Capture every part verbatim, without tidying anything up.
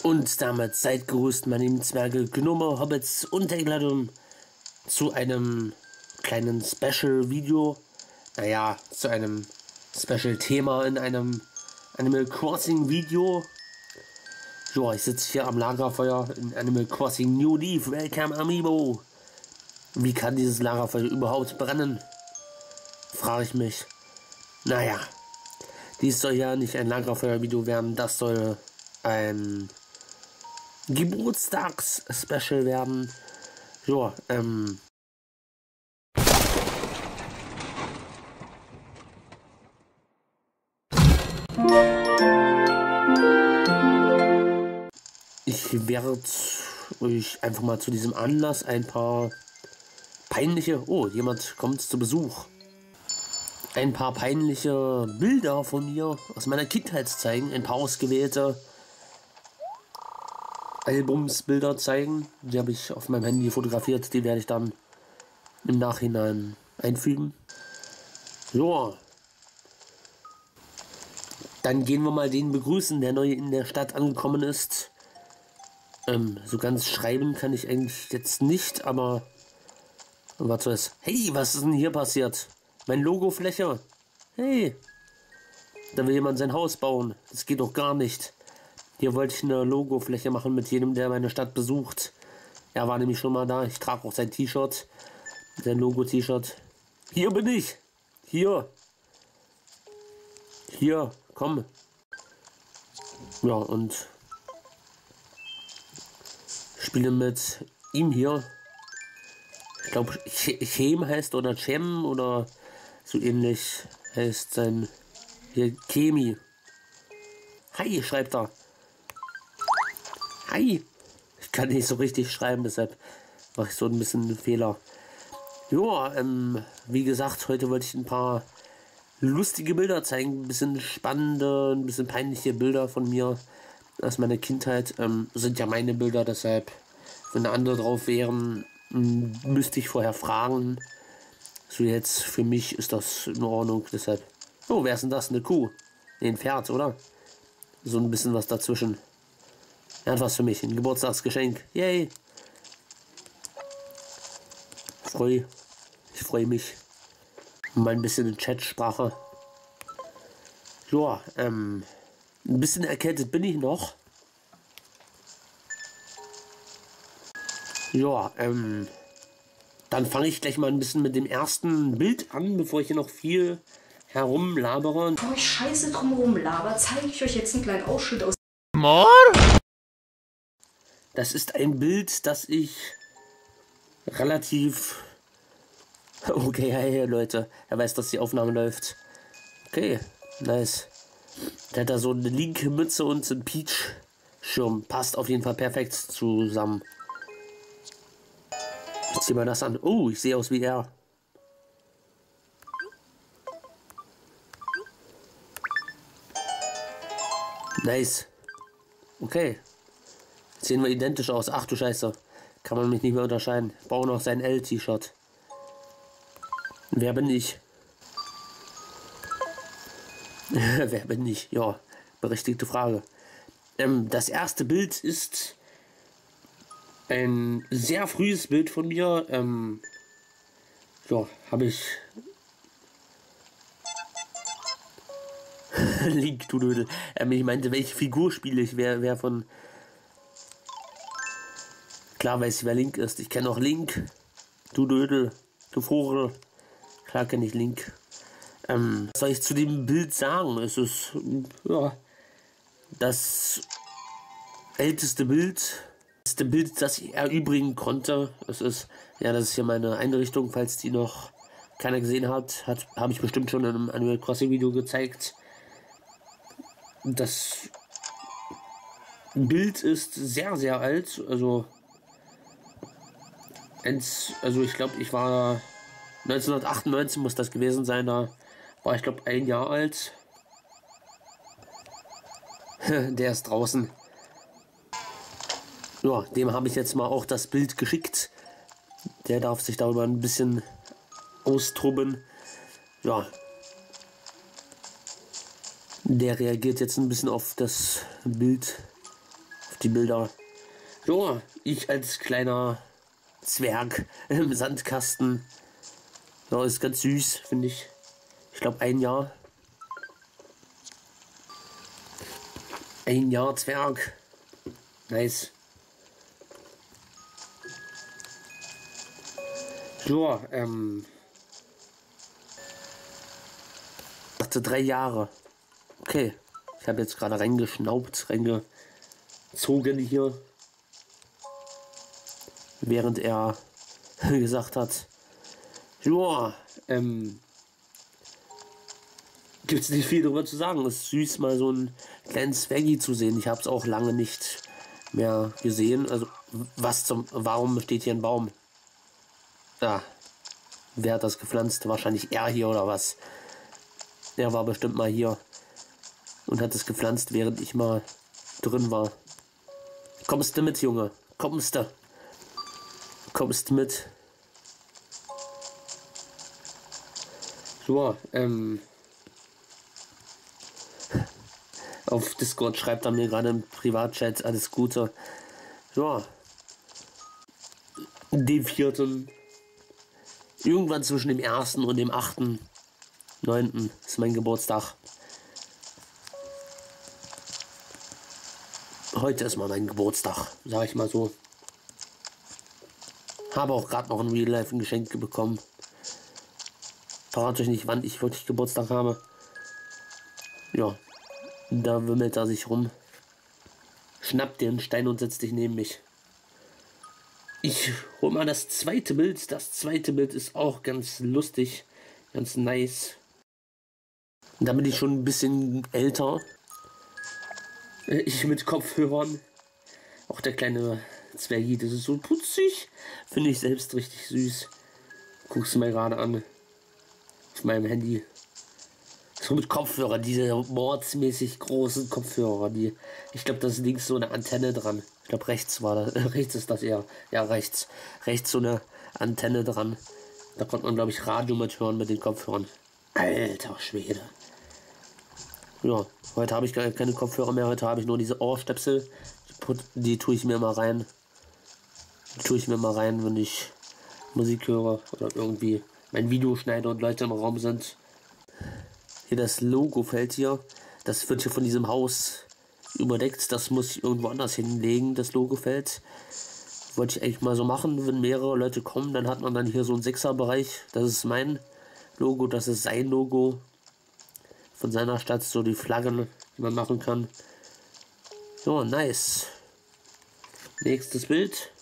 Und damit seid gegrüßt, meine lieben Zwerge, Gnome, Hobbits und Engladum zu einem kleinen Special-Video. Naja, zu einem Special-Thema in einem Animal Crossing-Video. So, ich sitze hier am Lagerfeuer in Animal Crossing New Leaf. Welcome, Amiibo. Wie kann dieses Lagerfeuer überhaupt brennen? Frage ich mich. Naja, dies soll ja nicht ein Lagerfeuer-Video werden, das soll ein Geburtstags-Special werden. So, ähm. Ich werde euch einfach mal zu diesem Anlass ein paar peinliche, oh, jemand kommt zu Besuch, ein paar peinliche Bilder von mir aus meiner Kindheit zeigen, ein paar ausgewählte Albumsbilder zeigen. Die habe ich auf meinem Handy fotografiert, die werde ich dann im Nachhinein einfügen. So, dann gehen wir mal den begrüßen, der neu in der Stadt angekommen ist. Ähm, so ganz schreiben kann ich eigentlich jetzt nicht, aber was soll das? Hey, was ist denn hier passiert? Mein Logofläche. Hey, da will jemand sein Haus bauen. Das geht doch gar nicht. Hier wollte ich eine Logofläche machen mit jedem, der meine Stadt besucht. Er war nämlich schon mal da. Ich trage auch sein T-Shirt. Sein Logo-T-Shirt. Hier bin ich. Hier. Hier, komm. Ja, und spiele mit ihm hier. Ich glaube, Chem heißt oder Chem oder so ähnlich heißt sein hier Chemi. Hi, schreibt er. Hi. Ich kann nicht so richtig schreiben, deshalb mache ich so ein bisschen einen Fehler. Ja, ähm, wie gesagt, heute wollte ich ein paar lustige Bilder zeigen, ein bisschen spannende, ein bisschen peinliche Bilder von mir aus meiner Kindheit. Ähm, sind ja meine Bilder, deshalb, wenn andere drauf wären, müsste ich vorher fragen. So, jetzt für mich ist das in Ordnung, deshalb. Oh, wer ist denn das? Eine Kuh? Nee, ein Pferd, oder? So ein bisschen was dazwischen. Er hat was für mich, ein Geburtstagsgeschenk. Yay! Freu. Ich freue mich. Mal ein bisschen in Chatsprache. Ja, ähm, ein bisschen erkältet bin ich noch. Ja, ähm, dann fange ich gleich mal ein bisschen mit dem ersten Bild an, bevor ich hier noch viel herumlabere. Bevor ich scheiße drumherum laber, zeige ich euch jetzt einen kleinen Ausschnitt aus. Mord? Das ist ein Bild, das ich relativ... Okay, hey Leute, er weiß, dass die Aufnahme läuft. Okay, nice. Der hat da so eine linke Mütze und einen Peach-Schirm. Passt auf jeden Fall perfekt zusammen. Ich zieh mal das an. Oh, ich sehe aus wie er. Nice. Okay. Jetzt sehen wir identisch aus. Ach du Scheiße. Kann man mich nicht mehr unterscheiden. Ich brauche noch sein L-T-Shirt. Wer bin ich? Wer bin ich? Ja, berechtigte Frage. Ähm, das erste Bild ist ein sehr frühes Bild von mir. Ähm, ja, habe ich... Link, du Dödel. Ähm, ich meinte, welche Figur spiele ich? Wer, wer von... Klar weiß ich, wer Link ist. Ich kenne auch Link. Du Dödel. Du Vogel. Klar kenne ich Link. Ähm, was soll ich zu dem Bild sagen? Es ist, ja, das älteste Bild. Das ist das Bild, das ich erübrigen konnte. Es ist, ja, das ist hier meine Einrichtung, falls die noch keiner gesehen hat. Hat habe ich bestimmt schon in einem Animal Crossing Video gezeigt. Das Bild ist sehr, sehr alt. Also, eins, also ich glaube, ich war neunzehnhundertachtundneunzig muss das gewesen sein. Da war ich glaube ein Jahr alt. Der ist draußen. Ja, dem habe ich jetzt mal auch das Bild geschickt. Der darf sich darüber ein bisschen austoben. Ja. Der reagiert jetzt ein bisschen auf das Bild, auf die Bilder. Ja, ich als kleiner Zwerg im Sandkasten. Ja, ist ganz süß, finde ich. Ich glaube ein Jahr. Ein Jahr Zwerg. Nice. Ja, ähm. Ich dachte drei Jahre. Okay. Ich habe jetzt gerade reingeschnaubt, reingezogen hier. Während er gesagt hat, ja, ähm, gibt es nicht viel darüber zu sagen. Es ist süß, mal so einen kleinen Swaggy zu sehen. Ich habe es auch lange nicht mehr gesehen. Also, was zum, warum steht hier ein Baum? Ja, wer hat das gepflanzt? Wahrscheinlich er hier oder was? Er war bestimmt mal hier und hat es gepflanzt, während ich mal drin war. Kommst du mit, Junge? Kommst du? Kommst mit? So, ähm. Auf Discord schreibt er mir gerade im Privatchat alles Gute. Ja. Dem vierten. Irgendwann zwischen dem ersten und dem achten. neunten ist mein Geburtstag. Heute ist mal mein Geburtstag, sag ich mal so. Habe auch gerade noch ein Real Life ein Geschenk bekommen. Verrate euch nicht, wann ich wirklich Geburtstag habe. Ja, da wimmelt er sich rum. Schnapp dir einen Stein und setz dich neben mich. Ich hol mal das zweite Bild. Das zweite Bild ist auch ganz lustig, ganz nice. Da bin ich schon ein bisschen älter. Ich mit Kopfhörern. Auch der kleine Zwergi, das ist so putzig. Finde ich selbst richtig süß. Guckst du mir gerade an. Auf meinem Handy. So mit Kopfhörer, diese mordsmäßig großen Kopfhörer. Die, ich glaube, das ist links so eine Antenne dran. Ich glaube, rechts war das. Äh, rechts ist das eher. Ja, rechts. Rechts so eine Antenne dran. Da konnte man, glaube ich, Radio mithören mit den Kopfhörern. Alter Schwede. Ja, heute habe ich gar keine Kopfhörer mehr. Heute habe ich nur diese Ohrstöpsel. Die, die tue ich mir mal rein. Die tue ich mir mal rein, wenn ich Musik höre oder irgendwie mein Video schneide und Leute im Raum sind. Hier das Logo fällt hier. Das wird hier von diesem Haus überdeckt. Das muss ich irgendwo anders hinlegen, das Logo fällt. Wollte ich eigentlich mal so machen, wenn mehrere Leute kommen, dann hat man dann hier so einen Sechser-Bereich. Das ist mein Logo, das ist sein Logo. Von seiner Stadt, so die Flaggen, die man machen kann. So, nice. Nächstes Bild.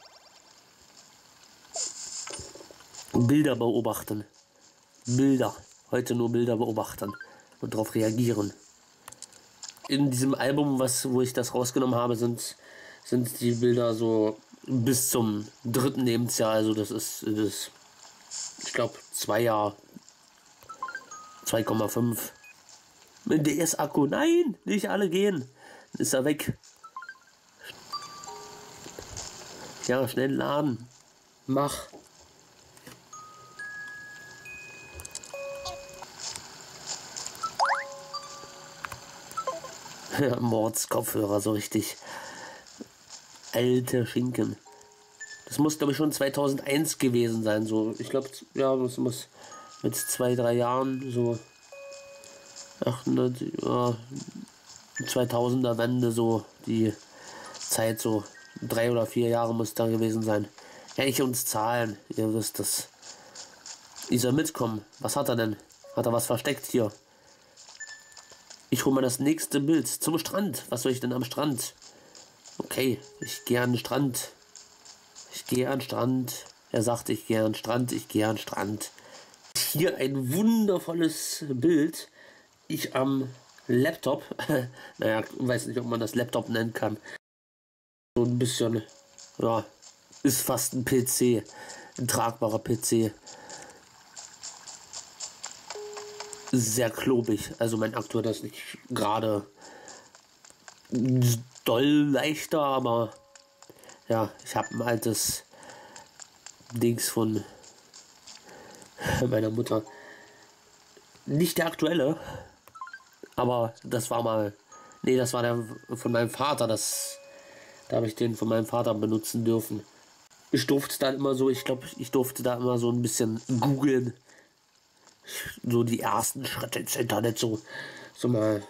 Bilder beobachten. Bilder. Heute nur Bilder beobachten und darauf reagieren. In diesem Album, was, wo ich das rausgenommen habe, sind, sind die Bilder so bis zum dritten Lebensjahr. Also das ist, das, ich glaube, zwei Jahre. zwei Komma fünf. Mit D S-Akku. Nein, nicht alle gehen. Dann ist er weg. Ja, schnell laden. Mach. Ja, Mordskopfhörer, so richtig. Alte Schinken. Das muss, glaube ich, schon zweitausendeins gewesen sein. So, ich glaube, ja, das muss mit zwei, drei Jahren so achthundert, ja, zweitausender Wende, so die Zeit, so drei oder vier Jahre muss da gewesen sein. Ja, ich uns Zahlen, ihr wisst das. Ich soll mitkommen. Was hat er denn? Hat er was versteckt hier? Ich hole mal das nächste Bild zum Strand. Was soll ich denn am Strand? Okay, ich gehe an den Strand. Ich gehe an den Strand. Er sagt, ich gehe an den Strand, ich gehe an den Strand. Hier ein wundervolles Bild. Ich am Laptop. Naja, weiß nicht, ob man das Laptop nennen kann. So ein bisschen, ja, ist fast ein P C. Ein tragbarer P C. Sehr klobig. Also mein aktueller ist nicht gerade doll leichter, aber ja, ich habe ein altes Dings von meiner Mutter. Nicht der aktuelle, aber das war mal, nee, das war der von meinem Vater. Das Da habe ich den von meinem Vater benutzen dürfen. Ich durfte dann immer so, ich glaube, ich durfte da immer so ein bisschen googeln. So die ersten Schritte ins Internet, so, so mal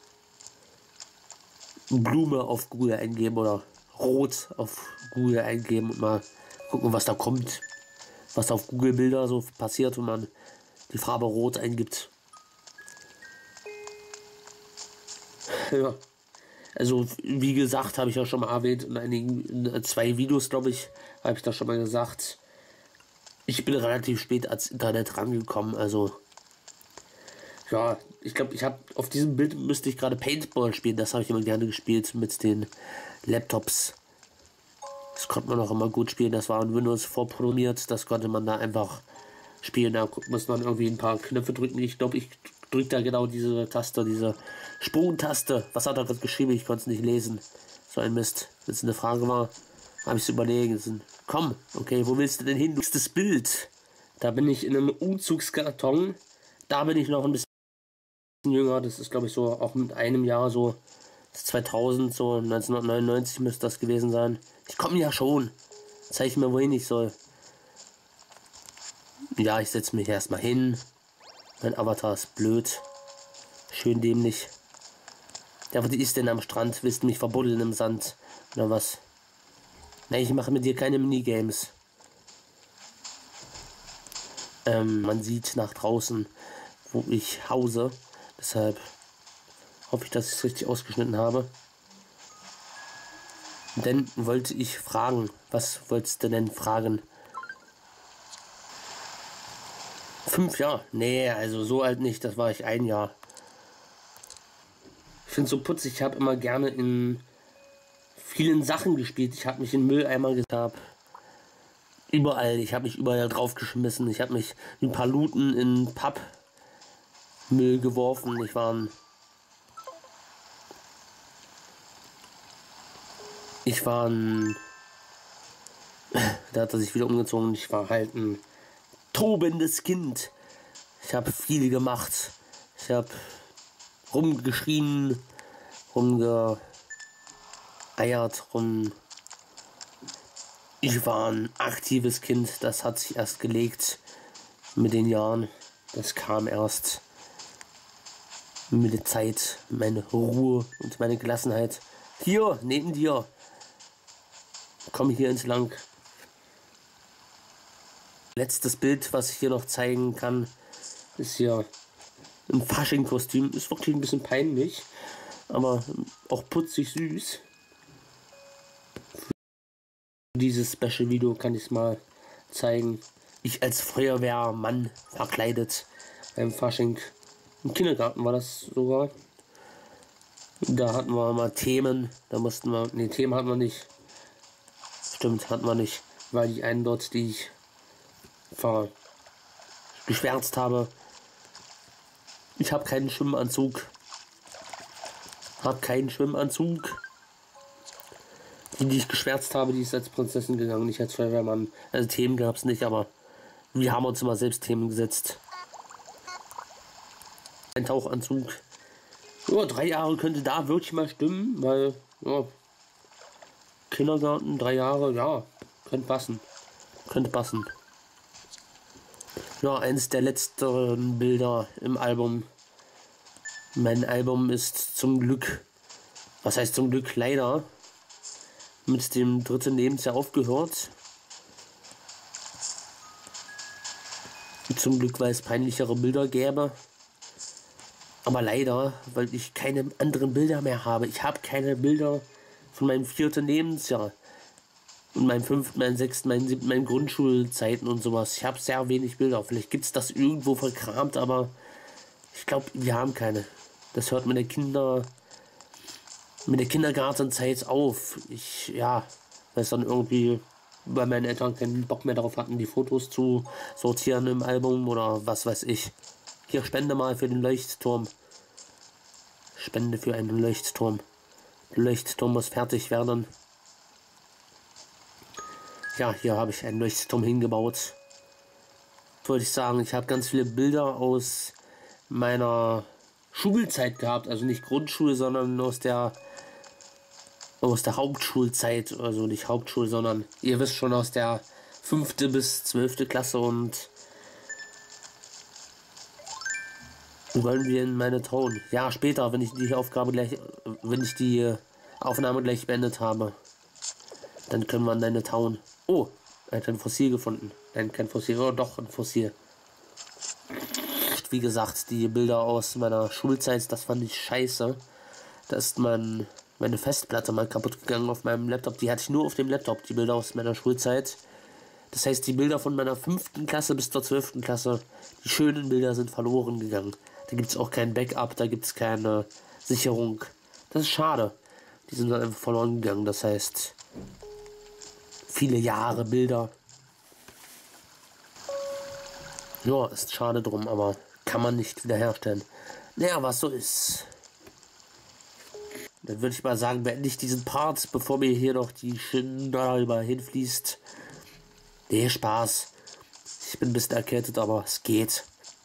Blume auf Google eingeben oder Rot auf Google eingeben und mal gucken, was da kommt. Was auf Google Bilder so passiert, wenn man die Farbe Rot eingibt. Ja. Also, wie gesagt, habe ich ja schon mal erwähnt, in einigen, in zwei Videos, glaube ich, habe ich da schon mal gesagt, ich bin relativ spät ans Internet rangekommen, also, ja, ich glaube, ich habe, auf diesem Bild müsste ich gerade Paintball spielen, das habe ich immer gerne gespielt mit den Laptops. Das konnte man auch immer gut spielen, das war in Windows vorprogrammiert, das konnte man da einfach spielen, da muss man irgendwie ein paar Knöpfe drücken, ich glaube, ich drücke da genau diese Taste, diese Sprungtaste. Was hat er gerade geschrieben? Ich konnte es nicht lesen. So ein Mist. Wenn es eine Frage war, habe ich es überlegen. Komm, okay, wo willst du denn hin? Das Bild. Da bin ich in einem Umzugskarton. Da bin ich noch ein bisschen jünger. Das ist, glaube ich, so auch mit einem Jahr so. zweitausend, so neunzehnhundertneunundneunzig müsste das gewesen sein. Ich komme ja schon. Zeig mir, wohin ich soll. Ja, ich setze mich erstmal hin. Mein Avatar ist blöd. Schön dämlich. Ja, was ist denn am Strand? Willst du mich verbuddeln im Sand? Oder was? Nein, ich mache mit dir keine Minigames. Ähm, man sieht nach draußen, wo ich hause. Deshalb hoffe ich, dass ich es richtig ausgeschnitten habe. Denn wollte ich fragen. Was wolltest du denn fragen? Fünf Jahre? Nee, also so alt nicht, das war ich ein Jahr. Ich finde es so putzig, ich habe immer gerne in vielen Sachen gespielt. Ich habe mich in Mülleimer gehabt. Überall, ich habe mich überall draufgeschmissen. Ich habe mich ein paar Luten in Pappmüll geworfen. Ich war ein Ich war ein Da hat er sich wieder umgezogen. Ich war halt ein tobendes Kind. Ich habe viel gemacht. Ich habe rumgeschrien, rumgeeiert, rum. Ich war ein aktives Kind. Das hat sich erst gelegt mit den Jahren. Das kam erst mit der Zeit. Meine Ruhe und meine Gelassenheit. Hier, neben dir. Komm hier ins Lang. Letztes Bild, was ich hier noch zeigen kann, ist hier ein Fasching-Kostüm. Ist wirklich ein bisschen peinlich, aber auch putzig süß. Für dieses Special-Video kann ich es mal zeigen. Ich als Feuerwehrmann verkleidet beim Fasching. Im Kindergarten war das sogar. Da hatten wir mal Themen. Da mussten wir. Ne, Themen hatten wir nicht. Stimmt, hatten wir nicht. Weil die einen dort, die ich geschwärzt habe. Ich habe keinen Schwimmanzug. Hab keinen Schwimmanzug. Die, die ich geschwärzt habe, die ist als Prinzessin gegangen, nicht als Feuerwehrmann. Also Themen gab es nicht, aber wir haben uns immer selbst Themen gesetzt. Ein Tauchanzug. Ja, drei Jahre könnte da wirklich mal stimmen, weil ja, Kindergarten, drei Jahre, ja, könnte passen. Könnte passen. Ja, eins der letzten Bilder im Album. Mein Album ist zum Glück, was heißt zum Glück, leider mit dem dritten Lebensjahr aufgehört. Zum Glück, weil es peinlichere Bilder gäbe. Aber leider, weil ich keine anderen Bilder mehr habe. Ich habe keine Bilder von meinem vierten Lebensjahr. Und meinem fünften, meinem sechsten, meinen siebten, meinen Grundschulzeiten und sowas. Ich habe sehr wenig Bilder. Vielleicht gibt es das irgendwo verkramt, aber ich glaube, wir haben keine. Das hört mit der Kinder, mit der Kindergartenzeit auf. Ich, ja, weil es dann irgendwie, weil meine Eltern keinen Bock mehr darauf hatten, die Fotos zu sortieren im Album oder was weiß ich. Hier, spende mal für den Leuchtturm. Spende für einen Leuchtturm. Der Leuchtturm muss fertig werden. Ja, hier habe ich einen Leuchtturm hingebaut. Wollte ich sagen, ich habe ganz viele Bilder aus meiner Schulzeit gehabt. Also nicht Grundschule, sondern aus der aus der Hauptschulzeit, also nicht Hauptschule, sondern ihr wisst schon, aus der fünfte bis zwölfte Klasse. Und wollen wir in meine Town? Ja, später, wenn ich die Aufgabe gleich, wenn ich die Aufnahme gleich beendet habe, dann können wir in deine Town. Oh, er hat ein Fossil gefunden. Nein, kein Fossil, oder doch ein Fossil. Wie gesagt, die Bilder aus meiner Schulzeit, das fand ich scheiße. Da ist mein, meine Festplatte mal kaputt gegangen auf meinem Laptop. Die hatte ich nur auf dem Laptop, die Bilder aus meiner Schulzeit. Das heißt, die Bilder von meiner fünften Klasse bis zur zwölften Klasse, die schönen Bilder sind verloren gegangen. Da gibt es auch kein Backup, da gibt es keine Sicherung. Das ist schade. Die sind dann einfach verloren gegangen. Das heißt, viele Jahre Bilder. Ja, ist schade drum, aber kann man nicht wiederherstellen. Naja, was so ist. Dann würde ich mal sagen, beende ich diesen Part, bevor mir hier noch die Schinderhalber hinfließt. Nee, Spaß. Ich bin ein bisschen erkältet, aber es geht.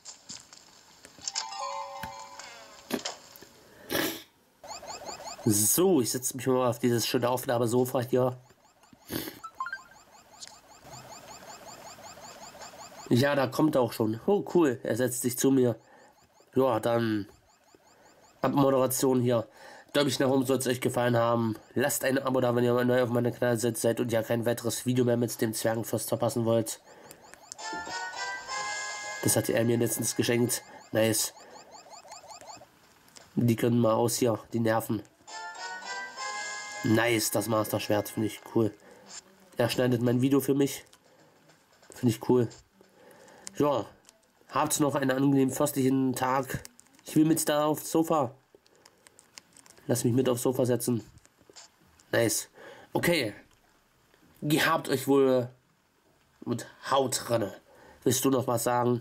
So, ich setze mich mal auf dieses schöne Aufnahmesofa hier. Ja, da kommt er auch schon. Oh, cool. Er setzt sich zu mir. Ja, dann Abmoderation hier. Glaube ich, darum soll es euch gefallen haben. Lasst ein Abo da, wenn ihr mal neu auf meinem Kanal seid und ja kein weiteres Video mehr mit dem Zwergenfürst verpassen wollt. Das hat er mir letztens geschenkt. Nice. Die können mal aus hier, die Nerven. Nice, das Master-Schwert, finde ich cool. Er schneidet mein Video für mich. Finde ich cool. Ja, habt noch einen angenehmen fürstlichen Tag. Ich will mit da aufs Sofa. Lass mich mit aufs Sofa setzen. Nice. Okay. Gehabt euch wohl und haut rein. Willst du noch was sagen?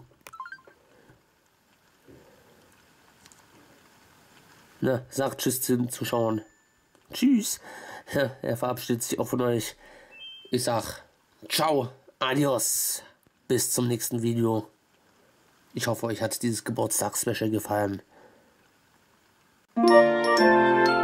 Na, sagt Tschüss zu den Zuschauern. Tschüss. Ja, er verabschiedet sich auch von euch. Ich sag ciao, adios. Bis zum nächsten Video. Ich hoffe, euch hat dieses Geburtstagsspecial gefallen. Thank you.